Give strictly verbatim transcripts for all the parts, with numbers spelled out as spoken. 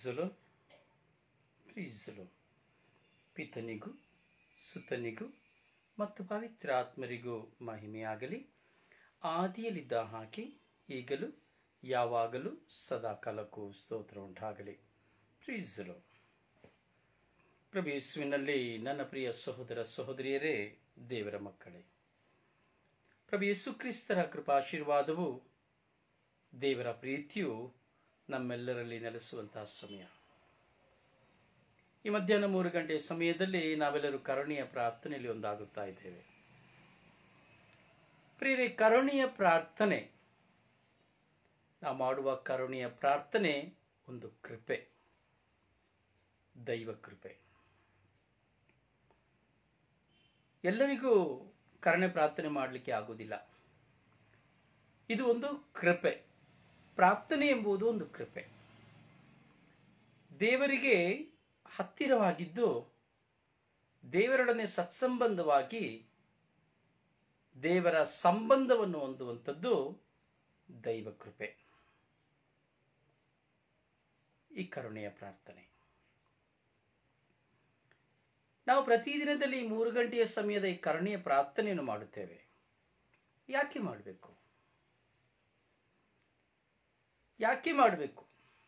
ಪ್ರೀಸಲು ಪ್ರೀಸಲು ಪಿತನಿಗೂ ಸುತನಿಗೂ ಮತ್ತು ಪವಿತ್ರಾತ್ಮರಿಗೂ ಮಹಿಮೆಯಾಗಲಿ. ಆದಿಯಲ್ಲಿದ್ದ ಹಾಗೆ ಈಗಲೂ ಯಾವಾಗಲೂ ಸದಾಕಾಲಕ್ಕೂ ಸ್ತೋತ್ರ ಉಂಟಾಗಲಿ. ಪ್ರೀಸಲು. ಪ್ರಭು ಯೇಸುವಿನಲ್ಲಿ ನನ್ನ ಪ್ರಿಯ ಸಹೋದರ ಸಹೋದರಿಯರೇ, ದೇವರ ಮಕ್ಕಳೇ, ಪ್ರಭು ಯೇಸು ಕ್ರಿಸ್ತರ ಕೃಪಾಶೀರ್ವಾದವು, ದೇವರ ಪ್ರೀತಿಯು ನಮ್ಮೆಲ್ಲರಲ್ಲಿ ನೆಲೆಸುವಂತಹ ಸಮಯ. ಈ ಮಧ್ಯಾಹ್ನ ಮೂರು ಗಂಟೆ ಸಮಯದಲ್ಲಿ ನಾವೆಲ್ಲರೂ ಕರುಣೆಯ ಪ್ರಾರ್ಥನೆಯಲ್ಲಿ ಒಂದಾಗುತ್ತಾ ಇದ್ದೇವೆ. ಪ್ರಿಯರೇ, ಕರುಣೆಯ ಪ್ರಾರ್ಥನೆ, ನಾವು ಮಾಡುವ ಕರುಣೆಯ ಪ್ರಾರ್ಥನೆ ಒಂದು ಕೃಪೆ, ದೈವ ಕೃಪೆ. ಎಲ್ಲರಿಗೂ ಕರುಣೆ ಪ್ರಾರ್ಥನೆ ಮಾಡಲಿಕ್ಕೆ ಆಗುವುದಿಲ್ಲ. ಇದು ಒಂದು ಕೃಪೆ. ಪ್ರಾರ್ಥನೆ ಎಂಬುದು ಒಂದು ಕೃಪೆ. ದೇವರಿಗೆ ಹತ್ತಿರವಾಗಿದ್ದು ದೇವರೊಡನೆ ಸತ್ಸಂಬಂಧವಾಗಿ ದೇವರ ಸಂಬಂಧವನ್ನು ಹೊಂದುವಂಥದ್ದು ದೈವ ಕೃಪೆ, ಈ ಕರುಣೆಯ ಪ್ರಾರ್ಥನೆ. ನಾವು ಪ್ರತಿದಿನದಲ್ಲಿ ಮೂರು ಗಂಟೆಯ ಸಮಯದ ಈ ಕರುಣೆಯ ಪ್ರಾರ್ಥನೆಯನ್ನು ಮಾಡುತ್ತೇವೆ. ಯಾಕೆ ಮಾಡಬೇಕು? ಯಾಕೆ ಮಾಡಬೇಕು?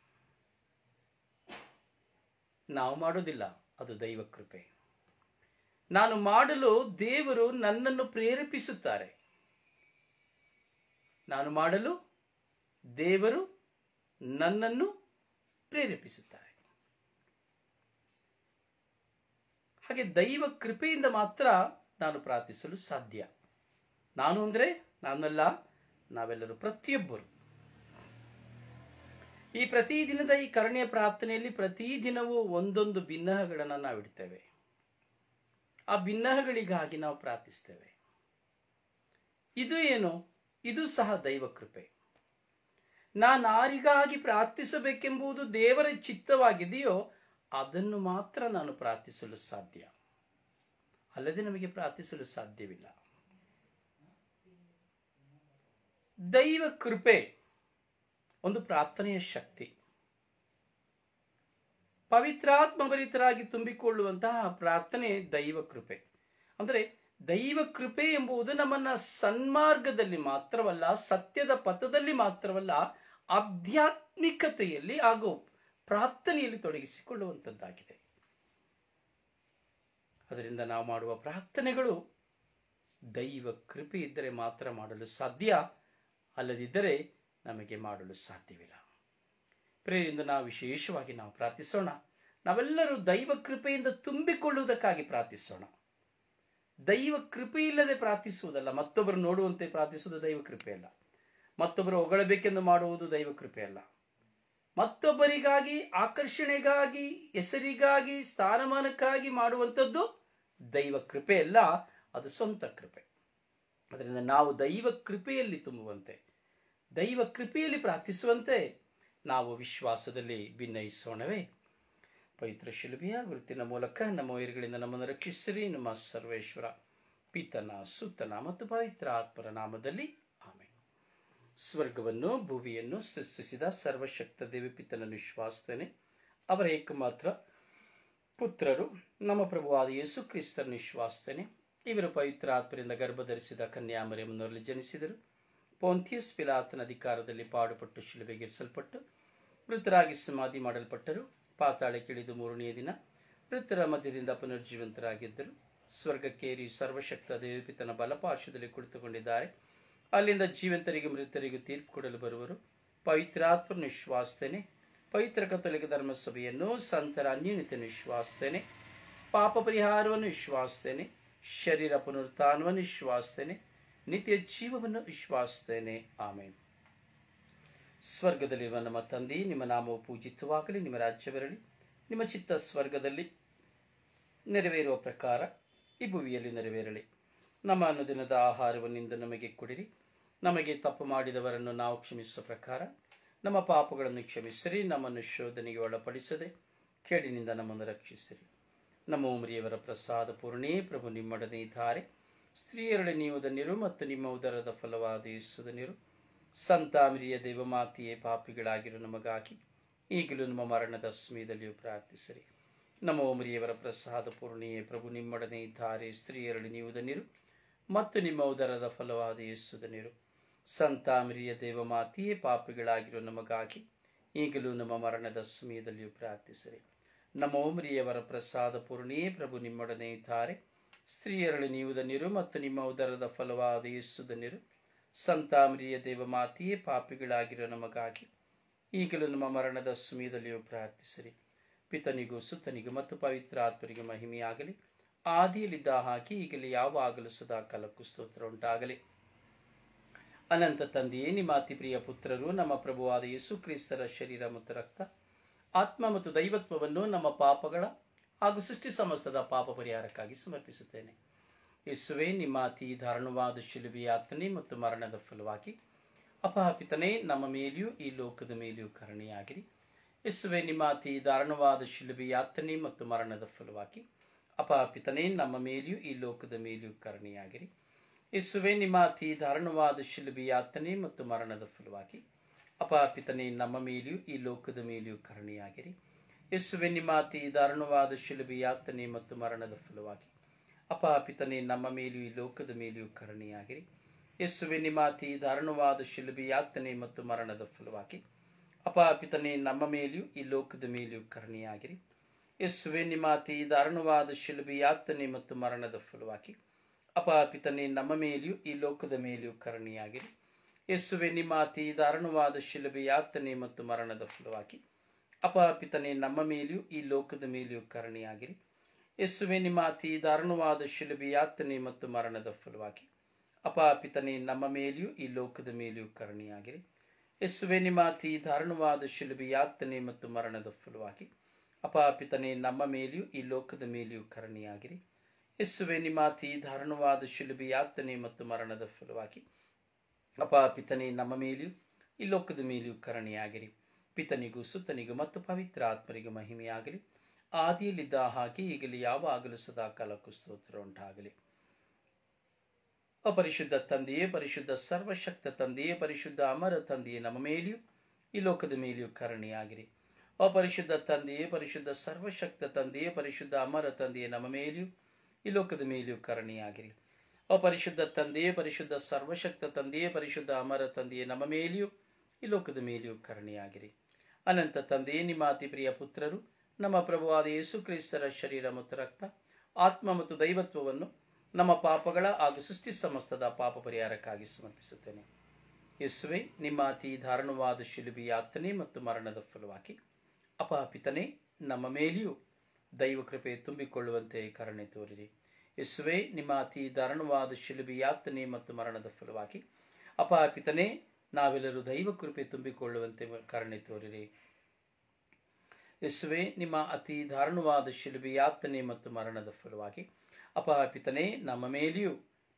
ನಾವು ಮಾಡೋದಿಲ್ಲ, ಅದು ದೈವ ಕೃಪೆ. ನಾನು ಮಾಡಲು ದೇವರು ನನ್ನನ್ನು ಪ್ರೇರೇಪಿಸುತ್ತಾರೆ. ನಾನು ಮಾಡಲು ದೇವರು ನನ್ನನ್ನು ಪ್ರೇರೇಪಿಸುತ್ತಾರೆ. ಹಾಗೆ ದೈವ ಕೃಪೆಯಿಂದ ಮಾತ್ರ ನಾನು ಪ್ರಾರ್ಥಿಸಲು ಸಾಧ್ಯ. ನಾನು ಅಂದರೆ ನಾನಲ್ಲ, ನಾವೆಲ್ಲರೂ, ಪ್ರತಿಯೊಬ್ಬರು. ಈ ಪ್ರತಿದಿನದ ಈ ಕರುಣೆಯ ಪ್ರಾರ್ಥನೆಯಲ್ಲಿ ಪ್ರತಿದಿನವೂ ಒಂದೊಂದು ಭಿನ್ನಹಗಳನ್ನು ನಾವು ಇಡ್ತೇವೆ. ಆ ಭಿನ್ನಹಗಳಿಗಾಗಿ ನಾವು ಪ್ರಾರ್ಥಿಸ್ತೇವೆ. ಇದು ಏನು? ಇದು ಸಹ ದೈವ ಕೃಪೆ. ನಾನು ಯಾರಿಗಾಗಿ ಪ್ರಾರ್ಥಿಸಬೇಕೆಂಬುದು ದೇವರ ಚಿತ್ತವಾಗಿದೆಯೋ ಅದನ್ನು ಮಾತ್ರ ನಾನು ಪ್ರಾರ್ಥಿಸಲು ಸಾಧ್ಯ, ಅಲ್ಲದೆ ನಮಗೆ ಪ್ರಾರ್ಥಿಸಲು ಸಾಧ್ಯವಿಲ್ಲ. ದೈವ ಕೃಪೆ ಒಂದು ಪ್ರಾರ್ಥನೆಯ ಶಕ್ತಿ. ಪವಿತ್ರಾತ್ಮಭರಿತರಾಗಿ ತುಂಬಿಕೊಳ್ಳುವಂತಹ ಪ್ರಾರ್ಥನೆ ದೈವ ಕೃಪೆ. ಅಂದರೆ ದೈವ ಕೃಪೆ ಎಂಬುದು ನಮ್ಮನ್ನ ಸನ್ಮಾರ್ಗದಲ್ಲಿ ಮಾತ್ರವಲ್ಲ, ಸತ್ಯದ ಪಥದಲ್ಲಿ ಮಾತ್ರವಲ್ಲ, ಆಧ್ಯಾತ್ಮಿಕತೆಯಲ್ಲಿ ಹಾಗೂ ಪ್ರಾರ್ಥನೆಯಲ್ಲಿ ತೊಡಗಿಸಿಕೊಳ್ಳುವಂಥದ್ದಾಗಿದೆ. ಅದರಿಂದ ನಾವು ಮಾಡುವ ಪ್ರಾರ್ಥನೆಗಳು ದೈವ ಕೃಪೆ ಇದ್ದರೆ ಮಾತ್ರ ಮಾಡಲು ಸಾಧ್ಯ, ಅಲ್ಲದಿದ್ದರೆ ನಮಗೆ ಮಾಡಲು ಸಾಧ್ಯವಿಲ್ಲ. ಪ್ರೇರಿಂದ ನಾವು ವಿಶೇಷವಾಗಿ ನಾವು ಪ್ರಾರ್ಥಿಸೋಣ. ನಾವೆಲ್ಲರೂ ದೈವ ಕೃಪೆಯಿಂದ ತುಂಬಿಕೊಳ್ಳುವುದಕ್ಕಾಗಿ ಪ್ರಾರ್ಥಿಸೋಣ. ದೈವ ಕೃಪೆ ಇಲ್ಲದೆ ಪ್ರಾರ್ಥಿಸುವುದಲ್ಲ, ಮತ್ತೊಬ್ಬರು ನೋಡುವಂತೆ ಪ್ರಾರ್ಥಿಸುವುದು ದೈವ ಕೃಪೆ ಅಲ್ಲ. ಮತ್ತೊಬ್ಬರು ಹೊಗಳಬೇಕೆಂದು ಮಾಡುವುದು ದೈವ ಕೃಪೆ ಅಲ್ಲ. ಮತ್ತೊಬ್ಬರಿಗಾಗಿ, ಆಕರ್ಷಣೆಗಾಗಿ, ಹೆಸರಿಗಾಗಿ, ಸ್ಥಾನಮಾನಕ್ಕಾಗಿ ಮಾಡುವಂಥದ್ದು ದೈವ ಕೃಪೆ ಅಲ್ಲ, ಅದು ಸ್ವಂತ ಕೃಪೆ. ಅದರಿಂದ ನಾವು ದೈವ ಕೃಪೆಯಲ್ಲಿ ತುಂಬುವಂತೆ, ದೈವ ಕೃಪೆಯಲ್ಲಿ ಪ್ರಾರ್ಥಿಸುವಂತೆ ನಾವು ವಿಶ್ವಾಸದಲ್ಲಿ ಭಿನ್ನಯಿಸೋಣವೇ. ಪವಿತ್ರ ಶಿಲುಬೆಯ ಗುರುತಿನ ಮೂಲಕ ನಮ್ಮ ವೈರಿಗಳಿಂದ ನಮ್ಮನ್ನು ರಕ್ಷಿಸಿರಿ. ನಮ್ಮ ಸರ್ವೇಶ್ವರ ಪಿತನ, ಸುತನ ಮತ್ತು ಪವಿತ್ರ ಆತ್ಮರ ನಾಮದಲ್ಲಿ ಆಮೆನ್. ಸ್ವರ್ಗವನ್ನು ಭೂಮಿಯನ್ನು ಸೃಷ್ಟಿಸಿದ ಸರ್ವಶಕ್ತ ದೇವಿ ಪಿತನನ್ನು ವಿಶ್ವಾಸಿಸುತ್ತೇನೆ. ಅವರ ಏಕಮಾತ್ರ ಪುತ್ರರು ನಮ್ಮ ಪ್ರಭುವಾದ ಯೇಸು ಕ್ರಿಸ್ತರನ್ನು ವಿಶ್ವಾಸಿಸುತ್ತೇನೆ. ಇವರು ಪವಿತ್ರ ಆತ್ಮರಿಂದ ಗರ್ಭಧರಿಸಿದ ಕನ್ಯಾಮರಿಯಮ್ಮನವರಲ್ಲಿ ಜನಿಸಿದರು. ಪೊಂತಿಯಸ್ ಪಿಲಾತನ ಅಧಿಕಾರದಲ್ಲಿ ಪಾಡುಪಟ್ಟು ಶಿಲುಬೆಗೇರಿಸಲ್ಪಟ್ಟು ಮೃತರಾಗಿ ಸಮಾಧಿ ಮಾಡಲ್ಪಟ್ಟರು. ಪಾತಾಳಕ್ಕಿಳಿದು ಮೂರನೆಯ ದಿನ ಮೃತರ ಮಧ್ಯದಿಂದ ಪುನರ್ಜೀವಂತರಾಗಿದ್ದರು. ಸ್ವರ್ಗಕ್ಕೇರಿ ಸರ್ವಶಕ್ತ ದೇವಪಿತನ ಬಲಪಾರ್ಶ್ವದಲ್ಲಿ ಕುಳಿತುಕೊಂಡಿದ್ದಾರೆ. ಅಲ್ಲಿಂದ ಜೀವಂತರಿಗೆ ಮೃತರಿಗೂ ತೀರ್ಪು ಕೊಡಲು ಬರುವರು. ಪವಿತ್ರಾತ್ಮನ ವಿಶ್ವಾಸಿಸುತ್ತೇನೆ. ಪವಿತ್ರ ಕಥೋಲಿಕ ಧರ್ಮಸಭೆಯನ್ನು, ಸಂತರ ಅನ್ಯೋನ್ಯತೆಯನ್ನು ವಿಶ್ವಾಸಿಸುತ್ತೇನೆ. ಪಾಪ ಪರಿಹಾರವನ್ನು ವಿಶ್ವಾಸಿಸುತ್ತೇನೆ. ಶರೀರ ಪುನರುತ್ಥಾನವನ್ನು ವಿಶ್ವಾಸಿಸುತ್ತೇನೆ. ನಿತ್ಯ ಜೀವವನ್ನು ವಿಶ್ವಾಸಿಸುತ್ತೇನೆ. ಆಮೇನ್. ಸ್ವರ್ಗದಲ್ಲಿರುವ ನಮ್ಮ ತಂದೆ, ನಿಮ್ಮ ನಾಮವು ಪೂಜಿತವಾಗಲಿ, ನಿಮ್ಮ ರಾಜ್ಯ ಬರಲಿ, ನಿಮ್ಮ ಚಿತ್ತ ಸ್ವರ್ಗದಲ್ಲಿ ನೆರವೇರುವ ಪ್ರಕಾರ ಈ ಭೂಮಿಯಲ್ಲಿ ನೆರವೇರಲಿ. ನಮ್ಮ ಅನುದಿನದ ಆಹಾರವನ್ನಿಂದ ನಮಗೆ ಕೊಡಿರಿ. ನಮಗೆ ತಪ್ಪು ಮಾಡಿದವರನ್ನು ನಾವು ಕ್ಷಮಿಸುವ ಪ್ರಕಾರ ನಮ್ಮ ಪಾಪಗಳನ್ನು ಕ್ಷಮಿಸಿರಿ. ನಮ್ಮನ್ನು ಶೋಧನೆಗೆ ಒಳಪಡಿಸದೆ ಕೇಡಿನಿಂದ ನಮ್ಮನ್ನು ರಕ್ಷಿಸಿರಿ. ನಮ್ಮ ಉಮರಿಯವರ ಪ್ರಸಾದ ಪೂರ್ಣೇ ಪ್ರಭು ನಿಮ್ಮೊಡನೆ ಇದ್ದಾರೆ. ಸ್ತ್ರೀಯರೊಡೆ ನೀವು ಧನ್ಯರು ಮತ್ತು ನಿಮ್ಮ ಉದರದ ಫಲವಾದ ಯೇಸು ಧನ್ಯರು. ಸಂತ ಮರಿಯ ದೇವಮಾತೆಯೇ, ಪಾಪಿಗಳಾಗಿರು ನಮಗಾಗಿ ಈಗಲೂ ನಮ್ಮ ಮರಣದ ಸಮಯದಲ್ಲಿಯೂ ಪ್ರಾರ್ಥಿಸಿರಿ. ನಮೋ ಮರಿಯವರ ಪ್ರಸಾದ ಪೂರ್ಣಿಯೇ, ಪ್ರಭು ನಿಮ್ಮೊಡನೆ ಇದ್ದಾರೆ, ಸ್ತ್ರೀಯರಲ್ಲಿ ನೀವು ಧನ್ಯರು ಮತ್ತು ನಿಮ್ಮ ಉದರದ ಫಲವಾದ ಯೇಸು ಧನ್ಯರು. ಸಂತ ಮರಿಯ ದೇವಮಾತೆಯೇ, ಪಾಪಿಗಳಾಗಿರೋ ನಮಗಾಗಿ ಈಗಲೂ ನಮ್ಮ ಮರಣದ ಸಮಯದಲ್ಲಿಯೂ ಪ್ರಾರ್ಥಿಸಿರಿ. ನಮೋ ಮರಿಯವರ ಪ್ರಸಾದ ಪೂರ್ಣಿಯೇ, ಪ್ರಭು ನಿಮ್ಮೊಡನೆ ಇದ್ದಾರೆ, ಸ್ತ್ರೀಯರಲ್ಲಿ ನೀವು ಧನ್ಯರು ಮತ್ತು ನಿಮ್ಮ ಉದರದ ಫಲವಾದ ಯೇಸು ಧನ್ಯರು. ಸಂತ ಮರಿಯ ದೇವಮಾತೆಯೇ, ಪಾಪಿಗಳಾಗಿರೋ ನಮಗಾಗಿ ಈಗಲೂ ನಮ್ಮ ಮರಣದ ಸಮಯದಲ್ಲಿಯೂ ಪ್ರಾರ್ಥಿಸಿರಿ. ಪಿತನಿಗೂ ಸುತ್ತನಿಗೂ ಮತ್ತು ಪವಿತ್ರ ಆತ್ಮರಿಗೂ ಮಹಿಮೆಯಾಗಲಿ, ಆದಿಯಲ್ಲಿದ್ದ ಹಾಗೆ ಈಗಲೇ ಯಾವಾಗಲೂ ಸದಾ ಕಾಲಕ್ಕೂ ಸ್ತೋತ್ರ ಉಂಟಾಗಲಿ. ಅನಂತ ತಂದೆಯೇ, ನಿಮ್ಮ ಅತಿ ಪ್ರಿಯ ಪುತ್ರರು ನಮ್ಮ ಪ್ರಭುವಾದ ಯೇಸು ಕ್ರಿಸ್ತರ ಶರೀರ ಮತ್ತು ರಕ್ತ, ಆತ್ಮ ಮತ್ತು ದೈವತ್ವವನ್ನು ನಮ್ಮ ಪಾಪಗಳ ಹಾಗೂ ಸೃಷ್ಟಿ ಸಮಸ್ತದ ಪಾಪ ಪರಿಹಾರಕ್ಕಾಗಿ ಸಮರ್ಪಿಸುತ್ತೇನೆ. ಯೇಸುವೇ, ನಿಮ್ಮ ಅತಿ ದಾರುಣವಾದ ಶಿಲುಬೆಯ ಯಾತನೆ ಮತ್ತು ಮರಣದ ಫಲವಾಗಿ ಅಪಪಿತನೇ, ನಮ್ಮ ಮೇಲೆಯೂ ಈ ಲೋಕದ ಮೇಲೆಯೂ ಕರುಣೆಯಾಗಿರಿ. ಯೇಸುವೇ, ನಿಮ್ಮ ಅತಿ ದಾರುಣವಾದ ಶಿಲುಬೆಯ ಯಾತನೆ ಮತ್ತು ಮರಣದ ಫಲವಾಗಿ ಅಪಪಿತನೇ, ನಮ್ಮ ಮೇಲೆಯೂ ಈ ಲೋಕದ ಮೇಲೆಯೂ ಕರುಣೆಯಾಗಿರಿ. ಯೇಸುವೇ, ನಿಮ್ಮ ಅತಿ ದಾರುಣವಾದ ಶಿಲುಬೆಯ ಯಾತನೆ ಮತ್ತು ಮರಣದ ಫಲವಾಗಿ ಅಪಪಿತನೇ, ನಮ್ಮ ಮೇಲೆಯೂ ಈ ಲೋಕದ ಮೇಲೆಯೂ ಕರುಣೆಯಾಗಿರಿ. ಯೇಸುವೇ, ನಿಮ್ಮ ಅತಿ ದಾರುಣವಾದ ಶಿಲುಬೆಯ ಯಾತನೆ ಮತ್ತು ಮರಣದ ಫಲವಾಗಿ ಅಪಪಿತನೇ, ನಮ್ಮ ಮೇಲೆಯೂ ಈ ಲೋಕದ ಮೇಲೆಯೂ ಕರುಣೆಯಾಗಿರಿ. ಯೇಸುವೇ, ನಿಮ್ಮ ಅತಿ ದಾರುಣವಾದ ಶಿಲುಬೆಯ ಯಾತನೆ ಮತ್ತು ಮರಣದ ಫಲವಾಗಿ ಅಪಪಿತನೇ, ನಮ್ಮ ಮೇಲೆಯೂ ಈ ಲೋಕದ ಮೇಲೆಯೂ ಕರುಣೆಯಾಗಿರಿ. ಯೇಸುವೇ, ನಿಮ್ಮ ಅತಿ ದಾರುಣವಾದ ಶಿಲುಬೆಯ ಯಾತನೆ ಮತ್ತು ಮರಣದ ಫಲವಾಗಿ ಅಪಪಿತನೇ, ನಮ್ಮ ಮೇಲೆಯೂ ಈ ಲೋಕದ ಮೇಲೆಯೂ ಕರುಣೆಯಾಗಿರಿ. ಯೇಸುವೇ, ನಿಮ್ಮ ಅತಿ ದಾರುಣವಾದ ಶಿಲುಬೆಯ ಯಾತನೆ ಮತ್ತು ಮರಣದ ಫಲವಾಗಿ ಅಪಪಿತನೇ, ನಮ್ಮ ಮೇಲೆಯೂ ಈ ಲೋಕದ ಮೇಲೆಯೂ ಕರುಣೆಯಾಗಿರಿ. ಯೇಸುವೇ, ನಿಮ್ಮ ಅತಿ ದಾರುಣವಾದ ಶಿಲುಬೆಯ ಯಾತನೆ ಮತ್ತು ಮರಣದ ಫಲವಾಗಿ ಅಪಪಿತನೇ, ನಮ್ಮ ಮೇಲೆಯೂ ಈ ಲೋಕದ ಮೇಲೆಯೂ ಕರುಣೆಯಾಗಿರಿ. ಯೇಸುವೇ, ನಿಮ್ಮ ಅತಿ ದಾರುಣವಾದ ಶಿಲುಬೆಯ ಯಾತನೆ ಮತ್ತು ಮರಣದ ಫಲವಾಗಿ ಅಪಪಿತನೇ, ನಮ್ಮ ಮೇಲೆಯೂ ಈ ಲೋಕದ ಮೇಲೆಯೂ ಕರುಣೆಯಾಗಿರಿ. ಯೇಸುವೇ, ನಿಮ್ಮ ಅತಿ ದಾರುಣವಾದ ಶಿಲುಬೆಯ ಯಾತನೆ ಮತ್ತು ಮರಣದ ಫಲವಾಗಿ ಅಪಪಿತನೇ, ನಮ್ಮ ಮೇಲೆಯೂ ಈ ಲೋಕದ ಮೇಲೆಯೂ ಕರುಣೆಯಾಗಿರಿ. ಪಿತನಿಗೂ ಸುತ್ತನಿಗೂ ಮತ್ತು ಪವಿತ್ರ ಆತ್ಮರಿಗೂ ಮಹಿಮೆಯಾಗಲಿ, ಆದಿಯಲ್ಲಿದ್ದ ಹಾಗೆ ಈಗಲೇ ಯಾವಾಗಲೂ ಸದಾ ಕಾಲಕ್ಕೂ ಸ್ತೋತ್ರ ಉಂಟಾಗಲಿ. ಅಪರಿಶುದ್ಧ ತಂದೆಯೇ, ಪರಿಶುದ್ಧ ಸರ್ವಶಕ್ತ ತಂದೆಯೇ, ಪರಿಶುದ್ಧ ಅಮರ ತಂದೆಯೇ, ನಮ್ಮ ಮೇಲೆಯೂ ಈ ಲೋಕದ ಮೇಲೆಯೂ ಕರುಣೆಯಾಗಿರಿ. ಅಪರಿಶುದ್ಧ ತಂದೆಯೇ, ಪರಿಶುದ್ಧ ಸರ್ವಶಕ್ತ ತಂದೆಯೇ, ಪರಿಶುದ್ಧ ಅಮರ ತಂದೆಯೇ, ನಮ್ಮ ಮೇಲೆಯೂ ಈ ಲೋಕದ ಮೇಲೆಯೂ ಕರುಣೆಯಾಗಿರಿ. ಅಪರಿಶುದ್ಧ ತಂದೆಯೇ, ಪರಿಶುದ್ಧ ಸರ್ವಶಕ್ತ ತಂದೆಯೇ, ಪರಿಶುದ್ಧ ಅಮರ ತಂದೆಯೇ, ನಮ್ಮ ಮೇಲೆಯೂ ಈ ಲೋಕದ ಮೇಲೆಯೂ ಕರುಣೆಯಾಗಿರಿ. ಅನಂತ ತಂದೆಯೇ, ನಿಮ್ಮ ಅತಿ ಪ್ರಿಯ ಪುತ್ರರು ನಮ್ಮ ಪ್ರಭುವಾದ ಯೇಸು ಕ್ರಿಸ್ತರ ಶರೀರ ಮತ್ತು ರಕ್ತ, ಆತ್ಮ ಮತ್ತು ದೈವತ್ವವನ್ನು ನಮ್ಮ ಪಾಪಗಳ ಹಾಗೂ ಸೃಷ್ಟಿ ಸಮಸ್ತದ ಪಾಪ ಪರಿಹಾರಕ್ಕಾಗಿ ಸಮರ್ಪಿಸುತ್ತೇನೆ. ಯೇಸುವೇ, ನಿಮ್ಮ ಅತಿ ದಾರುಣವಾದ ಶಿಲುಬೆಯ ಯಾತನೆ ಮತ್ತು ಮರಣದ ಫಲವಾಗಿ ಅಪಪಿತನೇ, ನಮ್ಮ ಮೇಲೆಯೂ ದೈವ ಕೃಪೆ ತುಂಬಿಕೊಳ್ಳುವಂತೆ ಕರುಣೆ ತೋರಿರಿ. ಯೇಸುವೇ, ನಿಮ್ಮ ಅತಿ ದಾರುಣವಾದ ಶಿಲುಬೆಯ ಯಾತನೆ ಮತ್ತು ಮರಣದ ಫಲವಾಗಿ ಅಪಪಿತನೇ, ನಾವೆಲ್ಲರೂ ದೈವ ಕೃಪೆ ತುಂಬಿಕೊಳ್ಳುವಂತೆ ಕರುಣೆ ತೋರಿರಿ. ಯೇಸುವೇ, ನಿಮ್ಮ ಅತಿ ದಾರುಣವಾದ ಶಿಲುಬೆಯ ಯಾತನೆ ಮತ್ತು ಮರಣದ ಫಲವಾಗಿ ಅಪಪಿತನೇ, ನಮ್ಮ ಮೇಲೆಯೂ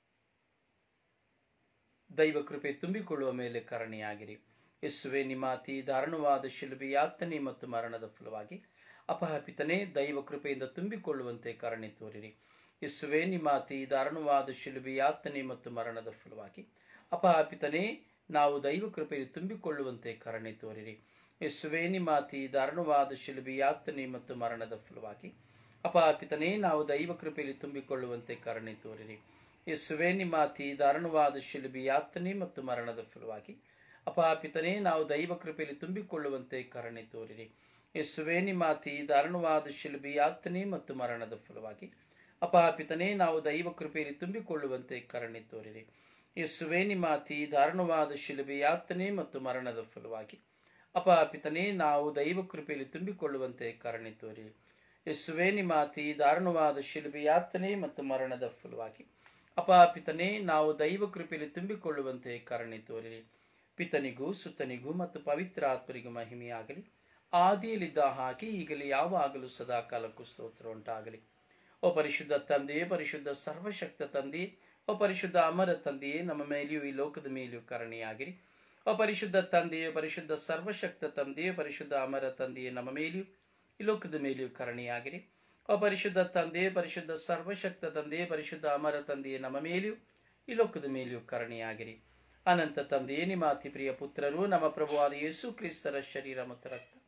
ದೈವ ಕೃಪೆ ತುಂಬಿಕೊಳ್ಳುವ ಮೇಲೆ ಕರುಣೆಯಾಗಿರಿ. ಯೇಸುವೇ, ನಿಮ್ಮ ಅತಿ ದಾರುಣವಾದ ಶಿಲುಬೆಯ ಯಾತನೆ ಮತ್ತು ಮರಣದ ಫಲವಾಗಿ ಅಪಪಿತನೇ, ದೈವ ಕೃಪೆಯಿಂದ ತುಂಬಿಕೊಳ್ಳುವಂತೆ ಕರುಣೆ ತೋರಿರಿ. ಯೇಸುವೇ, ನಿಮ್ಮ ಅತಿ ದಾರುಣವಾದ ಶಿಲುಬೆಯ ಯಾತನೆ ಮತ್ತು ಮರಣದ ಫಲವಾಗಿ ಅಪಪಿತನೇ, ನಾವು ದೈವ ಕೃಪೆಯಲ್ಲಿ ತುಂಬಿಕೊಳ್ಳುವಂತೆ ಕರುಣೆ ತೋರಿರಿ. ಯೇಸುವೇ, ನಿಮ್ಮ ಅತಿ ದಾರುಣವಾದ ಶಿಲುಬೆಯ ಯಾತನೆ ಮತ್ತು ಮರಣದ ಫಲವಾಗಿ ಅಪಪಿತನೇ, ನಾವು ದೈವ ಕೃಪೆಯಲ್ಲಿ ತುಂಬಿಕೊಳ್ಳುವಂತೆ ಕರುಣೆ ತೋರಿರಿ. ಯೇಸುವೇ, ನಿಮ್ಮ ಅತಿ ದಾರುಣವಾದ ಶಿಲುಬೆಯ ಯಾತನೆ ಮತ್ತು ಮರಣದ ಫಲವಾಗಿ ಅಪಪಿತನೇ, ನಾವು ದೈವ ಕೃಪೆಯಲ್ಲಿ ತುಂಬಿಕೊಳ್ಳುವಂತೆ ಕರುಣೆ ತೋರಿರಿ. ಯೇಸುವೇ, ನಿಮ್ಮ ಅತಿ ದಾರುಣವಾದ ಶಿಲುಬೆಯ ಯಾತನೆ ಮತ್ತು ಮರಣದ ಫಲವಾಗಿ ಅಪಪಿತನೇ, ನಾವು ದೈವ ಕೃಪೆಯಲ್ಲಿ ತುಂಬಿಕೊಳ್ಳುವಂತೆ ಕರುಣೆ ತೋರಿರಿ. ಯೇಸುವೇ, ನಿಮ್ಮ ಅತಿ ದಾರುಣವಾದ ಶಿಲುಬೆಯ ಯಾತನೆ ಮತ್ತು ಮರಣದ ಫಲವಾಗಿ ಅಪಪಿತನೇ, ನಾವು ದೈವ ಕೃಪೆಯಲ್ಲಿ ತುಂಬಿಕೊಳ್ಳುವಂತೆ ಕರುಣೆ ತೋರಿರಿ. ಯೇಸುವೇ, ನಿಮ್ಮ ಅತಿ ದಾರುಣವಾದ ಶಿಲುಬೆಯ ಯಾತನೆ ಮತ್ತು ಮರಣದ ಫಲವಾಗಿ ಅಪಪಿತನೇ, ನಾವು ದೈವ ಕೃಪೆಯಲ್ಲಿ ತುಂಬಿಕೊಳ್ಳುವಂತೆ ಕರುಣೆ ತೋರಿರಿ. ಪಿತನಿಗೂ ಸುತ್ತನಿಗೂ ಮತ್ತು ಪವಿತ್ರ ಆತ್ಮರಿಗೂ ಮಹಿಮೆಯಾಗಲಿ, ಆದಿಯಲ್ಲಿದ್ದ ಹಾಗೆ ಈಗಲೇ ಯಾವಾಗಲೂ ಸದಾ ಕಾಲಕ್ಕೂ ಸ್ತೋತ್ರ ಉಂಟಾಗಲಿ. ಓ ಪರಿಶುದ್ಧ ತಂದೆಯೇ, ಪರಿಶುದ್ಧ ಸರ್ವಶಕ್ತ ತಂದೆಯೇ, ಓ ಪರಿಶುದ್ಧ ಅಮರ ತಂದೆಯೇ, ನಮ್ಮ ಮೇಲೆಯೂ ಈ ಲೋಕದ ಮೇಲೆಯೂ ಕರುಣೆಯಾಗಿರಿ. ಓ ಪರಿಶುದ್ಧ ತಂದೆಯೇ, ಪರಿಶುದ್ಧ ಸರ್ವಶಕ್ತ ತಂದೆಯೇ, ಪರಿಶುದ್ಧ ಅಮರ ತಂದೆಯೇ, ನಮ್ಮ ಮೇಲೆಯೂ ಈ ಲೋಕದ ಮೇಲೆಯೂ ಕರುಣೆಯಾಗಿರಿ. ಓ ಪರಿಶುದ್ಧ ತಂದೆಯೇ, ಪರಿಶುದ್ಧ ಸರ್ವಶಕ್ತ ತಂದೆಯೇ, ಪರಿಶುದ್ಧ ಅಮರ ತಂದೆಯೇ, ನಮ್ಮ ಮೇಲೆಯೂ ಈ ಲೋಕದ ಮೇಲೆಯೂ ಕರುಣೆಯಾಗಿರಿ. ಅನಂತ ತಂದೆಯೇ, ನಿಮ್ಮ ಅತಿ ಪ್ರಿಯ ಪುತ್ರರು ನಮ್ಮ ಪ್ರಭುವಾದ ಯೇಸು ಕ್ರಿಸ್ತರ ಶರೀರ ಮತ್ತು ರಕ್ತ,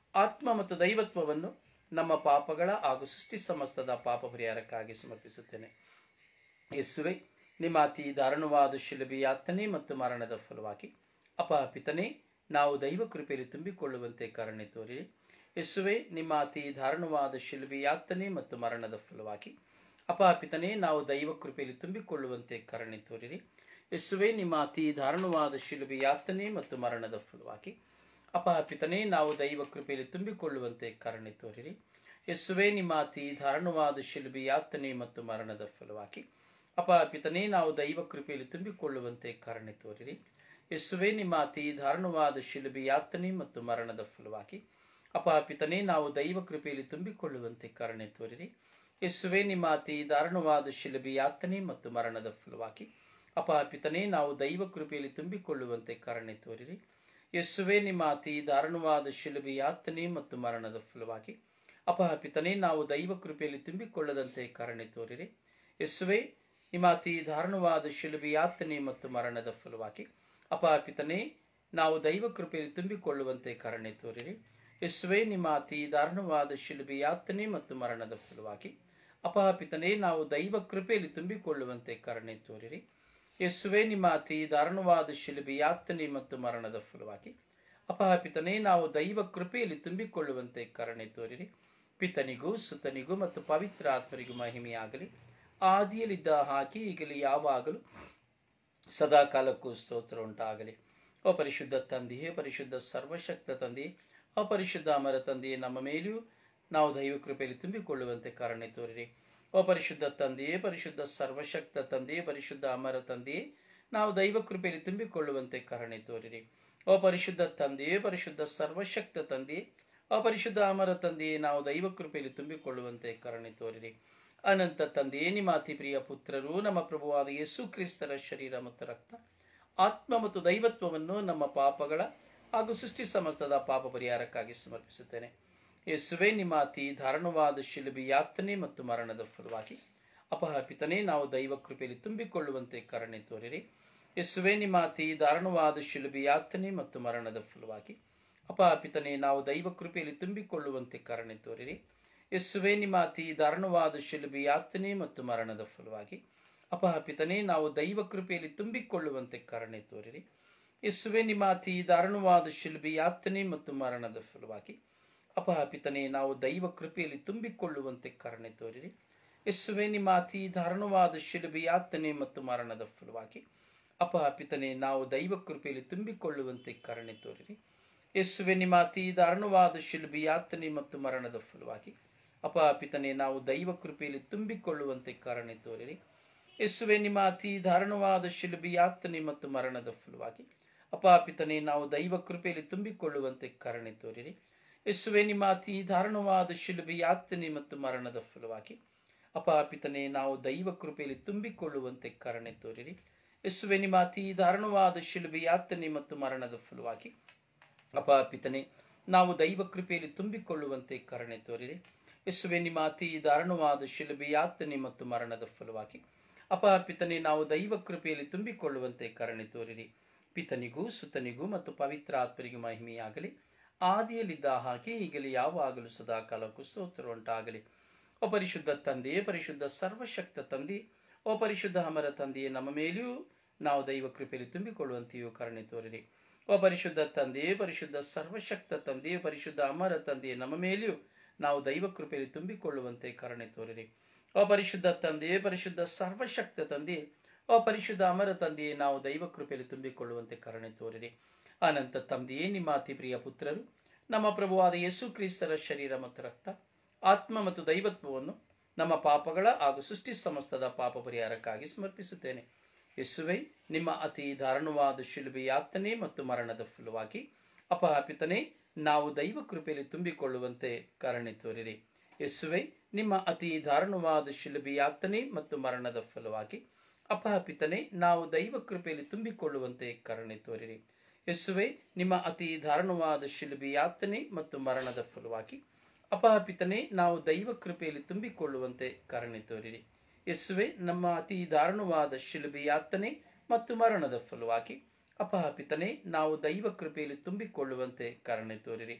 ಆತ್ಮ ಮತ್ತು ದೈವತ್ವವನ್ನು ನಮ್ಮ ಪಾಪಗಳ ಹಾಗೂ ಸೃಷ್ಟಿ ಸಮಸ್ತದ ಪಾಪ ಪರಿಹಾರಕ್ಕಾಗಿ ಸಮರ್ಪಿಸುತ್ತೇನೆ. ಯೇಸುವೆ, ನಿಮ್ಮ ಅತಿ ದಾರುಣವಾದ ಶಿಲುಬೆ ಯಾತನೆ ಮತ್ತು ಮರಣದ ಫಲವಾಗಿ ಅಪ ಪಿತನೇ ನಾವು ದೈವ ಕೃಪೆಯಲ್ಲಿ ತುಂಬಿಕೊಳ್ಳುವಂತೆ ಕರುಣೆ ತೋರಿರಿ. ಯೇಸುವೆ, ನಿಮ್ಮ ಅತಿ ದಾರುಣವಾದ ಶಿಲುಬೆ ಯಾತನೆ ಮತ್ತು ಮರಣದ ಫಲವಾಗಿ ಅಪ ಪಿತನೇ ನಾವು ದೈವ ಕೃಪೆಯಲ್ಲಿ ತುಂಬಿಕೊಳ್ಳುವಂತೆ ಕರುಣೆ ತೋರಿರಿ. ಯೇಸುವೆ, ನಿಮ್ಮ ಅತಿ ದಾರುಣವಾದ ಶಿಲುಬೆ ಯಾತನೆ ಮತ್ತು ಮರಣದ ಫಲವಾಗಿ ಅಪ ಪಿತನೇ ನಾವು ದೈವ ಕೃಪೆಯಲ್ಲಿ ತುಂಬಿಕೊಳ್ಳುವಂತೆ ಕರುಣೆ ತೋರಿರಿ. ಯೇಸುವೆ, ನಿಮ್ಮ ಅತಿ ದಾರುಣವಾದ ಶಿಲುಬೆ ಯಾತನೆ ಮತ್ತು ಮರಣದ ಫಲವಾಗಿ ಅಪ ಪಿತನೇ ನಾವು ದೈವ ಕೃಪೆಯಲ್ಲಿ ತುಂಬಿಕೊಳ್ಳುವಂತೆ ಕರುಣೆ ತೋರಿರಿ. ಯೇಸುವೆ, ನಿಮ್ಮ ಅತಿ ದಾರುಣವಾದ ಶಿಲುಬೆ ಯಾತನೆ ಮತ್ತು ಮರಣದ ಫಲವಾಗಿ ಅಪ ಪಿತನೇ ನಾವು ದೈವ ಕೃಪೆಯಲ್ಲಿ ತುಂಬಿಕೊಳ್ಳುವಂತೆ ಕರುಣೆ ತೋರಿರಿ. ಯೇಸುವೆ, ನಿಮ್ಮ ಅತಿ ದಾರುಣವಾದ ಶಿಲುಬೆ ಯಾತನೆ ಮತ್ತು ಮರಣದ ಫಲವಾಗಿ ಅಪ ಪಿತನೇ ನಾವು ದೈವ ಕೃಪೆಯಲ್ಲಿ ತುಂಬಿಕೊಳ್ಳುವಂತೆ ಕರುಣೆ ತೋರಿರಿ. ಯೇಸುವೆ, ನಿಮ್ಮ ಅತಿ ದಾರುಣವಾದ ಶಿಲುಬೆ ಯಾತನೆ ಮತ್ತು ಮರಣದ ಫಲವಾಗಿ ಅಪ ಪಿತನೇ ನಾವು ದೈವ ಕೃಪೆಯಲ್ಲಿ ತುಂಬಿಕೊಳ್ಳದಂತೆ ಕರುಣೆ ತೋರಿರಿ. ಯೇಸುವೆ, ನಿಮ್ಮ ಅತಿ ದಾರುಣವಾದ ಶಿಲುಬೆ ಯಾತನೆ ಮತ್ತು ಮರಣದ ಫಲವಾಗಿ ಅಪ ಪಿತನೇ ನಾವು ದೈವ ಕೃಪೆಯಲ್ಲಿ ತುಂಬಿಕೊಳ್ಳುವಂತೆ ಕರುಣೆ ತೋರಿರಿ. ಯೇಸುವೆ, ನಿಮ್ಮ ಅತಿ ದಾರುಣವಾದ ಶಿಲುಬೆ ಯಾತನೆ ಮತ್ತು ಮರಣದ ಫಲವಾಗಿ ಅಪ ಪಿತನೇ ನಾವು ದೈವ ಕೃಪೆಯಲ್ಲಿ ತುಂಬಿಕೊಳ್ಳುವಂತೆ ಕರುಣೆ ತೋರಿರಿ. ಯೇಸುವೆ, ನಿಮ್ಮ ಅತಿ ದಾರುಣವಾದ ಶಿಲುಬೆ ಯಾತನೆ ಮತ್ತು ಮರಣದ ಫಲವಾಗಿ ಅಪ ಪಿತನೇ ನಾವು ದೈವ ಕೃಪೆಯಲ್ಲಿ ತುಂಬಿಕೊಳ್ಳುವಂತೆ ಕರುಣೆ ತೋರಿರಿ. ಪಿತನಿಗೂ ಸುತನಿಗೂ ಮತ್ತು ಪವಿತ್ರ ಆತ್ಮರಿಗೂ ಮಹಿಮೆಯಾಗಲಿ, ಆದಿಯಲ್ಲಿದ್ದ ಹಾಗೆ ಈಗಲೂ ಯಾವಾಗಲೂ ಸದಾ ಕಾಲಕ್ಕೂ ಸ್ತೋತ್ರ ಉಂಟಾಗಲಿ. ಓ ಪರಿಶುದ್ಧ ತಂದೆಯೇ, ಪರಿಶುದ್ಧ ಸರ್ವಶಕ್ತ ತಂದೆಯೇ, ಓ ಪರಿಶುದ್ಧ ಅಮರ ತಂದೆಯೇ, ನಮ್ಮ ಮೇಲೆಯೂ ನಾವು ದೈವ ಕೃಪೆಯಲ್ಲಿ ತುಂಬಿಕೊಳ್ಳುವಂತೆ ಕರುಣೆ ತೋರಿರಿ. ಓ ಪರಿಶುದ್ಧ ತಂದೆಯೇ, ಪರಿಶುದ್ಧ ಸರ್ವಶಕ್ತ ತಂದೆಯೇ, ಪರಿಶುದ್ಧ ಅಮರ ತಂದೆಯೇ, ನಾವು ದೈವ ಕೃಪೆಯಲ್ಲಿ ತುಂಬಿಕೊಳ್ಳುವಂತೆ ಕರುಣೆ ತೋರಿರಿ. ಓ ಪರಿಶುದ್ಧ ತಂದೆಯೇ, ಪರಿಶುದ್ಧ ಸರ್ವಶಕ್ತ ತಂದೆಯೇ, ಓ ಪರಿಶುದ್ಧ ಅಮರ ತಂದೆಯೇ, ನಾವು ದೈವ ಕೃಪೆಯಲ್ಲಿ ತುಂಬಿಕೊಳ್ಳುವಂತೆ ಕರುಣೆ ತೋರಿರಿ. ಅನಂತ ತಂದೆಯೇ, ನಿಮ್ಮ ಅತಿ ಪ್ರಿಯ ಪುತ್ರರು ನಮ್ಮ ಪ್ರಭುವಾದ ಯೇಸು ಕ್ರಿಸ್ತರ ಶರೀರ ಮತ್ತು ರಕ್ತ, ಆತ್ಮ ಮತ್ತು ದೈವತ್ವವನ್ನು ನಮ್ಮ ಪಾಪಗಳ ಹಾಗೂ ಸೃಷ್ಟಿ ಸಮಸ್ತದ ಪಾಪ ಪರಿಹಾರಕ್ಕಾಗಿ ಸಮರ್ಪಿಸುತ್ತೇನೆ. ಯೇಸುವೆ, ನಿಮ್ಮ ಅತಿ ದಾರುಣವಾದ ಶಿಲುಬೆ ಯಾತನೆ ಮತ್ತು ಮರಣದ ಫಲವಾಗಿ ಅಪ ಪಿತನೇ ನಾವು ದೈವ ಕೃಪೆಯಲ್ಲಿ ತುಂಬಿಕೊಳ್ಳುವಂತೆ ಕರುಣೆ ತೋರಿರಿ. ಯೇಸುವೆ, ನಿಮ್ಮ ಅತಿ ದಾರುಣವಾದ ಶಿಲುಬೆ ಯಾತನೆ ಮತ್ತು ಮರಣದ ಫಲವಾಗಿ ಅಪ ಪಿತನೇ ನಾವು ದೈವ ಕೃಪೆಯಲ್ಲಿ ತುಂಬಿಕೊಳ್ಳುವಂತೆ ಕರುಣೆ ತೋರಿರಿ. ಯೇಸುವೆ, ನಿಮ್ಮ ಅತಿ ದಾರುಣವಾದ ಶಿಲುಬೆ ಯಾತನೆ ಮತ್ತು ಮರಣದ ಫಲವಾಗಿ ಅಪ ಪಿತನೇ ನಾವು ದೈವ ಕೃಪೆಯಲ್ಲಿ ತುಂಬಿಕೊಳ್ಳುವಂತೆ ಕರುಣೆ ತೋರಿರಿ. ಯೇಸುವೆ, ನಿಮ್ಮ ಅತಿ ದಾರುಣವಾದ ಶಿಲುಬೆ ಯಾತನೆ ಮತ್ತು ಮರಣದ ಫಲವಾಗಿ ಅಪ ಪಿತನೇ ನಾವು ದೈವ ಕೃಪೆಯಲ್ಲಿ ತುಂಬಿಕೊಳ್ಳುವಂತೆ ಕರುಣೆ ತೋರಿರಿ. ಯೇಸುವೆ, ನಿಮ್ಮ ಅತಿ ದಾರುಣವಾದ ಶಿಲುಬೆ ಯಾತನೆ ಮತ್ತು ಮರಣದ ಫಲವಾಗಿ ಅಪ ಪಿತನೇ ನಾವು ದೈವ ಕೃಪೆಯಲ್ಲಿ ತುಂಬಿಕೊಳ್ಳುವಂತೆ ಕರುಣೆ ತೋರಿರಿ. ಯೇಸುವೆ, ನಿಮ್ಮ ಅತಿ ದಾರುಣವಾದ ಶಿಲುಬೆ ಯಾತನೆ ಮತ್ತು ಮರಣದ ಫಲವಾಗಿ ಅಪ ಪಿತನೇ ನಾವು ದೈವ ಕೃಪೆಯಲ್ಲಿ ತುಂಬಿಕೊಳ್ಳುವಂತೆ ಕರುಣೆ ತೋರಿರಿ. ಯೇಸುವೆ, ನಿಮ್ಮ ಅತಿ ದಾರುಣವಾದ ಶಿಲುಬೆ ಯಾತನೆ ಮತ್ತು ಮರಣದ ಫಲವಾಗಿ ಅಪ ಪಿತನೇ ನಾವು ದೈವ ಕೃಪೆಯಲ್ಲಿ ತುಂಬಿಕೊಳ್ಳುವಂತೆ ಕರುಣೆ ತೋರಿರಿ. ಯೇಸುವೆ, ನಿಮ್ಮ ಅತಿ ದಾರುಣವಾದ ಶಿಲುಬೆ ಯಾತನೆ ಮತ್ತು ಮರಣದ ಫಲವಾಗಿ ಅಪ ಪಿತನೇ ನಾವು ದೈವ ಕೃಪೆಯಲ್ಲಿ ತುಂಬಿಕೊಳ್ಳುವಂತೆ ಕರುಣೆ ತೋರಿರಿ. ಯೇಸುವೆ, ನಿಮ್ಮ ಅತಿ ದಾರುಣವಾದ ಶಿಲುಬೆ ಯಾತನೆ ಮತ್ತು ಮರಣದ ಫಲವಾಗಿ ಅಪ ಪಿತನೇ ನಾವು ದೈವ ಕೃಪೆಯಲ್ಲಿ ತುಂಬಿಕೊಳ್ಳುವಂತೆ ಕರುಣೆ ತೋರಿರಿ. ಯೇಸುವೆ, ನಿಮ್ಮ ಅತಿ ದಾರುಣವಾದ ಶಿಲುಬೆ ಯಾತನೆ ಮತ್ತು ಮರಣದ ಫಲವಾಗಿ ಅಪ ಪಿತನೇ ನಾವು ದೈವ ಕೃಪೆಯಲ್ಲಿ ತುಂಬಿಕೊಳ್ಳುವಂತೆ ಕರುಣೆ ತೋರಿರಿ. ಪಿತನಿಗೂ ಸುತನಿಗೂ ಮತ್ತು ಪವಿತ್ರ ಆತ್ಮರಿಗೂ ಮಹಿಮೆಯಾಗಲಿ, ಆದಿಯಲ್ಲಿದ್ದ ಹಾಗೆ ಈಗಲೂ ಯಾವಾಗಲೂ ಸದಾ ಕಾಲಕ್ಕೂ ಸ್ತೋತ್ರ ಉಂಟಾಗಲಿ. ಓ ಪರಿಶುದ್ಧ ತಂದೆಯೇ, ಪರಿಶುದ್ಧ ಸರ್ವಶಕ್ತ ತಂದೆ, ಓ ಪರಿಶುದ್ಧ ಅಮರ ತಂದೆಯೇ, ನಮ್ಮ ಮೇಲೆಯೂ ನಾವು ದೈವ ಕೃಪೆಯಲ್ಲಿ ತುಂಬಿಕೊಳ್ಳುವಂತೆಯೂ ಕರುಣೆ ತೋರಿರಿ. ಓ ಪರಿಶುದ್ಧ ತಂದೆಯೇ, ಪರಿಶುದ್ಧ ಸರ್ವಶಕ್ತ ತಂದೆಯೇ, ಪರಿಶುದ್ಧ ಅಮರ ತಂದೆಯೇ, ನಮ್ಮ ಮೇಲೆಯೂ ನಾವು ದೈವ ಕೃಪೆಯಲ್ಲಿ ತುಂಬಿಕೊಳ್ಳುವಂತೆ ಕರುಣೆ ತೋರಿರಿ. ಓ ಪರಿಶುದ್ಧ ತಂದೆಯೇ, ಪರಿಶುದ್ಧ ಸರ್ವಶಕ್ತ ತಂದೆಯೇ, ಓ ಪರಿಶುದ್ಧ ಅಮರ ತಂದೆಯೇ, ನಾವು ದೈವ ಕೃಪೆಯಲ್ಲಿ ತುಂಬಿಕೊಳ್ಳುವಂತೆ ಕರುಣೆ ತೋರಿರಿ. ಅನಂತ ತಂದೆಯೇ, ನಿಮ್ಮ ಅತಿ ಪ್ರಿಯ ಪುತ್ರರು ನಮ್ಮ ಪ್ರಭುವಾದ ಯೇಸು ಕ್ರಿಸ್ತರ ಶರೀರ ಮತ್ತು ರಕ್ತ, ಆತ್ಮ ಮತ್ತು ದೈವತ್ವವನ್ನು ನಮ್ಮ ಪಾಪಗಳ ಹಾಗೂ ಸೃಷ್ಟಿ ಸಮಸ್ತದ ಪಾಪ ಪರಿಹಾರಕ್ಕಾಗಿ ಸಮರ್ಪಿಸುತ್ತೇನೆ. ಯೇಸುವೆ, ನಿಮ್ಮ ಅತಿ ದಾರುಣವಾದ ಶಿಲುಬೆ ಯಾತನೆ ಮತ್ತು ಮರಣದ ಫಲವಾಗಿ ಅಪ ಪಿತನೇ ನಾವು ದೈವ ಕೃಪೆಯಲ್ಲಿ ತುಂಬಿಕೊಳ್ಳುವಂತೆ ಕರುಣೆ ತೋರಿರಿ. ಯೇಸುವೆ, ನಿಮ್ಮ ಅತಿ ದಾರುಣವಾದ ಶಿಲುಬೆ ಯಾತನೆ ಮತ್ತು ಮರಣದ ಫಲವಾಗಿ ಅಪ ಪಿತನೇ ನಾವು ದೈವ ಕೃಪೆಯಲ್ಲಿ ತುಂಬಿಕೊಳ್ಳುವಂತೆ ಕರುಣೆ ತೋರಿರಿ. ಯೇಸುವೆ, ನಿಮ್ಮ ಅತಿ ದಾರುಣವಾದ ಶಿಲುಬೆ ಯಾತನೆ ಮತ್ತು ಮರಣದ ಫಲವಾಗಿ ಅಪ ಪಿತನೇ ನಾವು ದೈವ ಕೃಪೆಯಲ್ಲಿ ತುಂಬಿಕೊಳ್ಳುವಂತೆ ಕರುಣೆ ತೋರಿರಿ. ಯೇಸುವೆ, ನಮ್ಮ ಅತಿ ದಾರುಣವಾದ ಶಿಲುಬೆ ಯಾತನೆ ಮತ್ತು ಮರಣದ ಫಲವಾಗಿ ಅಪ ಪಿತನೇ ನಾವು ದೈವ ಕೃಪೆಯಲ್ಲಿ ತುಂಬಿಕೊಳ್ಳುವಂತೆ ಕರುಣೆ ತೋರಿರಿ.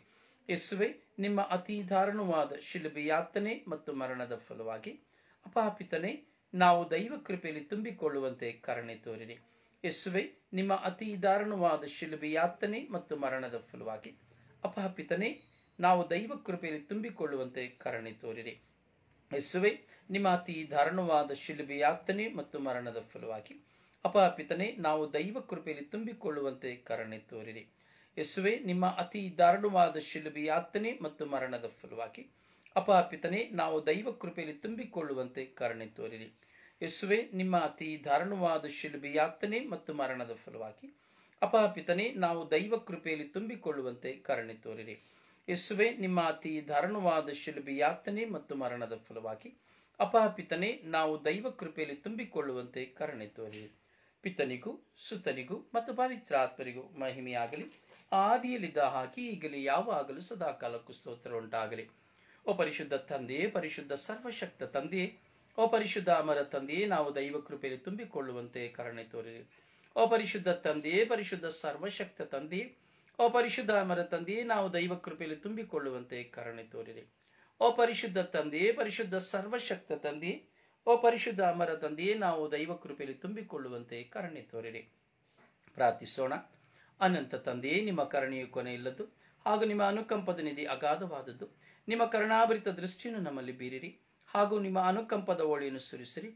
ಯೇಸುವೆ, ನಿಮ್ಮ ಅತಿ ದಾರುಣವಾದ ಶಿಲುಬೆ ಯಾತನೆ ಮತ್ತು ಮರಣದ ಫಲವಾಗಿ ಅಪಾಪಿತನೇ ನಾವು ದೈವ ಕೃಪೆಯಲ್ಲಿ ತುಂಬಿಕೊಳ್ಳುವಂತೆ ಕರುಣೆ ತೋರಿರಿ. ಯೇಸುವೆ, ನಿಮ್ಮ ಅತಿ ದಾರುಣವಾದ ಶಿಲುಬೆ ಯಾತನೆ ಮತ್ತು ಮರಣದ ಫಲವಾಗಿ ಅಪಾಪಿತನೇ ನಾವು ದೈವ ಕೃಪೆಯಲ್ಲಿ ತುಂಬಿಕೊಳ್ಳುವಂತೆ ಕರುಣೆ ತೋರಿರಿ. ಯೇಸುವೆ, ನಿಮ್ಮ ಅತಿ ದಾರುಣವಾದ ಶಿಲುಬೆ ಯಾತನೆ ಮತ್ತು ಮರಣದ ಫಲವಾಗಿ ಅಪಾಪಿತನೇ ನಾವು ದೈವ ಕೃಪೆಯಲ್ಲಿ ತುಂಬಿಕೊಳ್ಳುವಂತೆ ಕರುಣೆ ತೋರಿರಿ. ಯೇಸುವೆ, ನಿಮ್ಮ ಅತಿ ದಾರುಣವಾದ ಶಿಲುಬೆ ಯಾತನೆ ಮತ್ತು ಮರಣದ ಫಲವಾಗಿ ಅಪಾಪಿತನೇ ನಾವು ದೈವ ಕೃಪೆಯಲ್ಲಿ ತುಂಬಿಕೊಳ್ಳುವಂತೆ ಕರುಣೆ ತೋರಿರಿ. ಯೇಸುವೆ, ನಿಮ್ಮ ಅತಿ ದಾರುಣವಾದ ಶಿಲುಬೆ ಯಾತನೆ ಮತ್ತು ಮರಣದ ಫಲವಾಗಿ ಅಪಾಪಿತನೇ ನಾವು ದೈವ ಕೃಪೆಯಲ್ಲಿ ತುಂಬಿಕೊಳ್ಳುವಂತೆ ಕರುಣೆ ತೋರಿರಿ. ಯೇಸುವೆ, ನಿಮ್ಮ ಅತಿ ದಾರುಣವಾದ ಶಿಲುಬೆ ಯಾತನೆ ಮತ್ತು ಮರಣದ ಫಲವಾಗಿ ಅಪಾಪಿತನೇ ನಾವು ದೈವ ಕೃಪೆಯಲ್ಲಿ ತುಂಬಿಕೊಳ್ಳುವಂತೆ ಕರುಣೆ ತೋರಿರಿ. ಪಿತನಿಗೂ ಸುತನಿಗೂ ಮತ್ತು ಪವಿತ್ರಾತ್ಮರಿಗೂ ಮಹಿಮೆಯಾಗಲಿ, ಆದಿಯಲ್ಲಿದ್ದ ಹಾಗೆ ಈಗಲೇ ಯಾವಾಗಲೂ ಸದಾಕಾಲಕ್ಕೂ ಸ್ತೋತ್ರ ಉಂಟಾಗಲಿ. ಓ ಪರಿಶುದ್ಧ ತಂದೆಯೇ, ಪರಿಶುದ್ಧ ಸರ್ವಶಕ್ತ ತಂದೆಯೇ, ಓ ಪರಿಶುದ್ಧ ಅಮರ ತಂದೆಯೇ, ನಾವು ದೈವ ಕೃಪೆಯಲ್ಲಿ ತುಂಬಿಕೊಳ್ಳುವಂತೆ ಕರುಣೆ ತೋರಿರಿ. ಓ ಪರಿಶುದ್ಧ ತಂದೆಯೇ, ಪರಿಶುದ್ಧ ಸರ್ವಶಕ್ತ ತಂದೆಯೇ, ಓ ಪರಿಶುದ್ಧ ಅಮರ ತಂದೆಯೇ, ನಾವು ದೈವ ಕೃಪೆಯಲ್ಲಿ ತುಂಬಿಕೊಳ್ಳುವಂತೆ ಕರುಣೆ ತೋರಿರಿ. ಓ ಪರಿಶುದ್ಧ ತಂದೆಯೇ, ಪರಿಶುದ್ಧ ಸರ್ವಶಕ್ತ ತಂದೆಯೇ, ಓ ಪರಿಶುದ್ಧ ಅಮರ ತಂದೆಯೇ, ನಾವು ದೈವ ಕೃಪೆಯಲ್ಲಿ ತುಂಬಿಕೊಳ್ಳುವಂತೆ ಕರುಣೆ ತೋರಿರಿ. ಪ್ರಾರ್ಥಿಸೋಣ. ಅನಂತ ತಂದೆಯೇ, ನಿಮ್ಮ ಕರುಣೆಯು ಕೊನೆ ಇಲ್ಲದ್ದು ಹಾಗೂ ನಿಮ್ಮ ಅನುಕಂಪದ ನಿಧಿ ಅಗಾಧವಾದದ್ದು. ನಿಮ್ಮ ಕರುಣಾಭರಿತ ದೃಷ್ಟಿಯನ್ನು ನಮ್ಮಲ್ಲಿ ಬೀರಿರಿ ಹಾಗೂ ನಿಮ್ಮ ಅನುಕಂಪದ ಒಳೆಯನ್ನು ಸುರಿಸಿರಿ.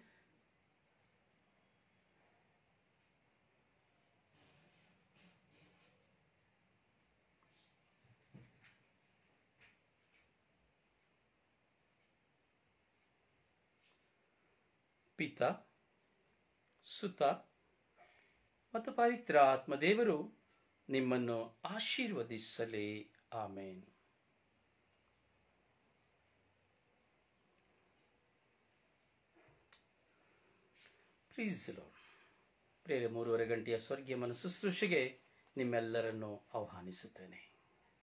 ಪಿತ, ಸುತ ಮತ್ತು ಪವಿತ್ರ ಆತ್ಮ ದೇವರು ನಿಮ್ಮನ್ನು ಆಶೀರ್ವದಿಸಲಿ. Amen. Praise the Lord. Prayer ಮೂರುವರೆ ಗಂಟೆಯ ಸ್ವರ್ಗೀಯ ಮನಸ್ಸು ಶುಶ್ರೂಷೆಗೆ ನಿಮ್ಮೆಲ್ಲರನ್ನು ಆಹ್ವಾನಿಸುತ್ತೇನೆ.